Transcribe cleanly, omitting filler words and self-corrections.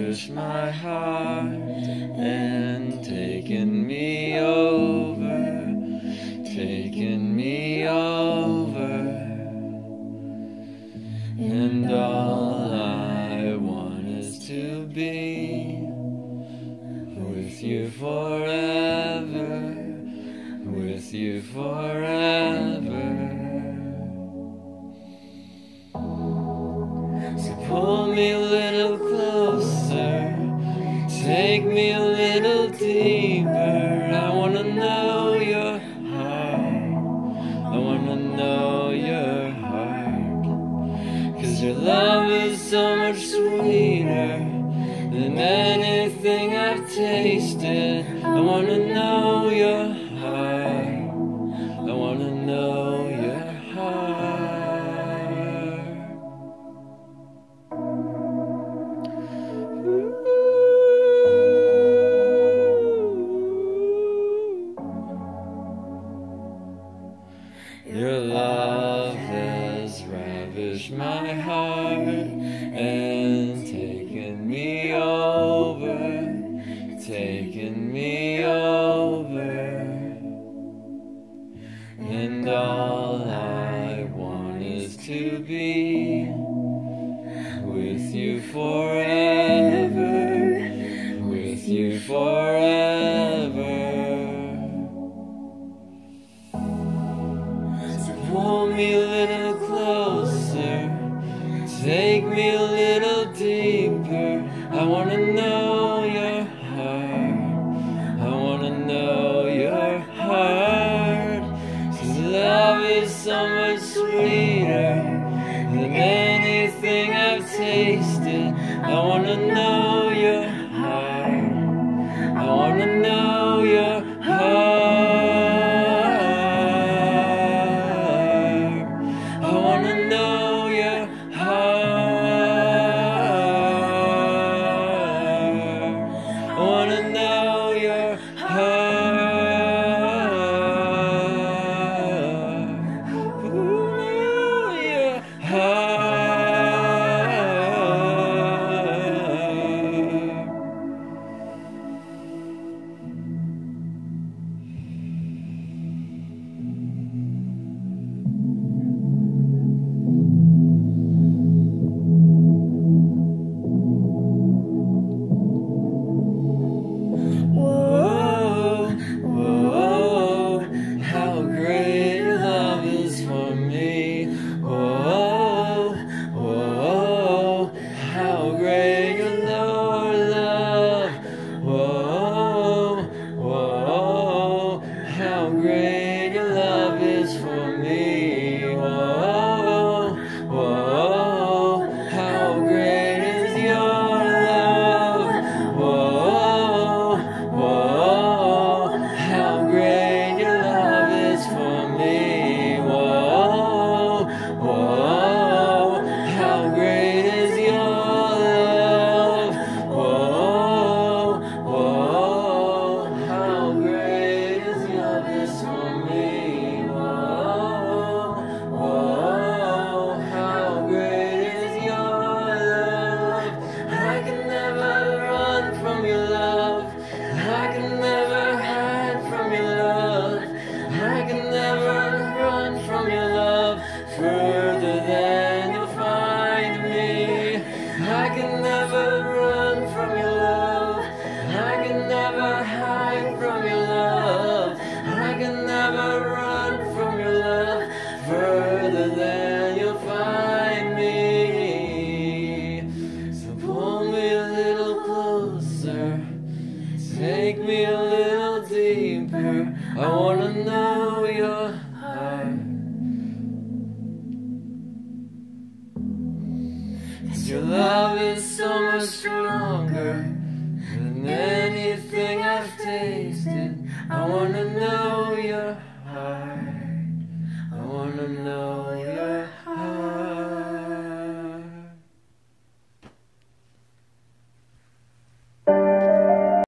ravished my heart and taken me over, taken me over. And all I want is to be with you forever, with you forever. So pull me a little closer, take me a little deeper. I wanna know your heart, I wanna know your heart. 'Cause your love is so much sweeter than anything I've tasted. I wanna know your heart, I wanna know your heart. Your love has ravished my heart and taken me over, taken me over. And all I want is to be with you forever, with you forever. Pull me a little closer, take me a little deeper. I wanna know your heart, I wanna know your heart. 'Cause love is so much sweeter than anything I've tasted. I wanna know your heart, I wanna know your heart. Great your love is for me. Whoa, whoa, how great is your love. Whoa, whoa, how great your love is for me. Whoa, whoa, how great is your love. Whoa, whoa, how great is your love for me. Whoa, whoa, how great is your love. I can never run from your love. I can never hide from your love. I can never run from your love further than you'll find me. I can never run from your love. I can never hide from your love. I can never run from your love further than you'll find me. So pull me a little closer, take me a little deeper. I wanna know your heart. 'Cause your love is so much stronger than anything I've tasted. I wanna know your heart, I wanna know